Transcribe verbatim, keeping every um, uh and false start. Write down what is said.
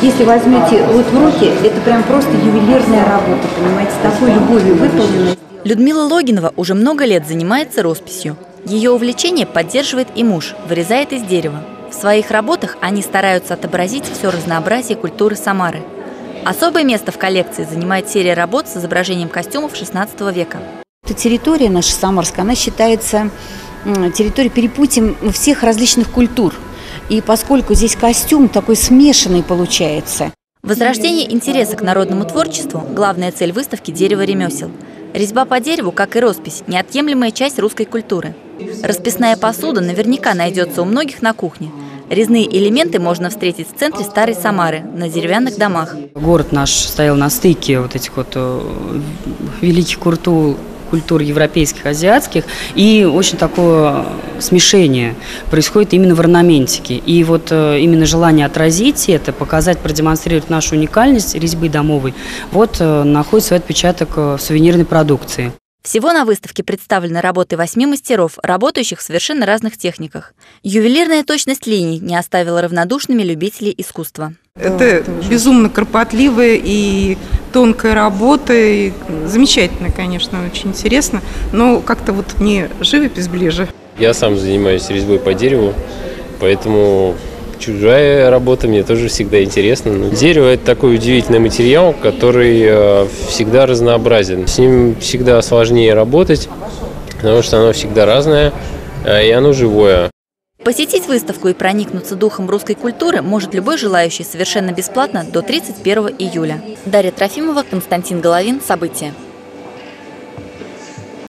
Если возьмете вот в руки, это прям просто ювелирная работа, понимаете, с такой любовью выполненная. Людмила Логинова уже много лет занимается росписью. Ее увлечение поддерживает и муж, вырезает из дерева. В своих работах они стараются отобразить все разнообразие культуры Самары. Особое место в коллекции занимает серия работ с изображением костюмов шестнадцатого века. Эта территория наша самарская, она считается территорией перепутьем всех различных культур. И поскольку здесь костюм такой смешанный получается. Возрождение интереса к народному творчеству – главная цель выставки «Дерево ремесел». Резьба по дереву, как и роспись, неотъемлемая часть русской культуры. Расписная посуда наверняка найдется у многих на кухне. Резные элементы можно встретить в центре Старой Самары, на деревянных домах. Город наш стоял на стыке вот этих вот великих культур, культур европейских, азиатских, и очень такое смешение происходит именно в орнаментике. И вот именно желание отразить это, показать, продемонстрировать нашу уникальность резьбы домовой, вот находит свой отпечаток в сувенирной продукции. Всего на выставке представлены работы восьми мастеров, работающих в совершенно разных техниках. Ювелирная точность линий не оставила равнодушными любителей искусства. Это безумно кропотливая и тонкая работа, и замечательно, конечно, очень интересно, но как-то вот мне живопись ближе. Я сам занимаюсь резьбой по дереву, поэтому чужая работа мне тоже всегда интересна. Но дерево – это такой удивительный материал, который всегда разнообразен. С ним всегда сложнее работать, потому что оно всегда разное, и оно живое. Посетить выставку и проникнуться духом русской культуры может любой желающий совершенно бесплатно до тридцать первого июля. Дарья Трофимова, Константин Головин. События.